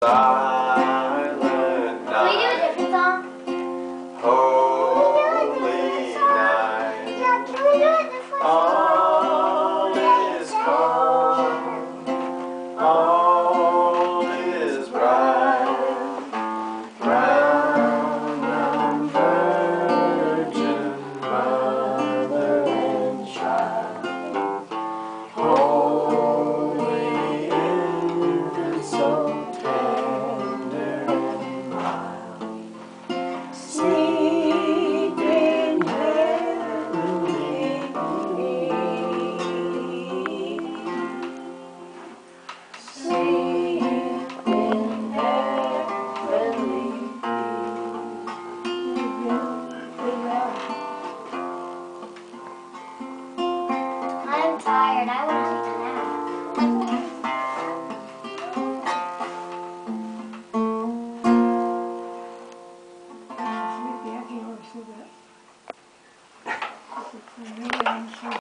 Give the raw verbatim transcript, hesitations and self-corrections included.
Silent Can we do a night, different song? holy night, Yeah, can we do a different song? all is calm, all is bright, round the Virgin Mother and Child, holy infant, so tender and mild, sleep in heavenly peace. Sleep in heavenly peace. I'm tired. I want to take a nap. Sleepy, I can always see that.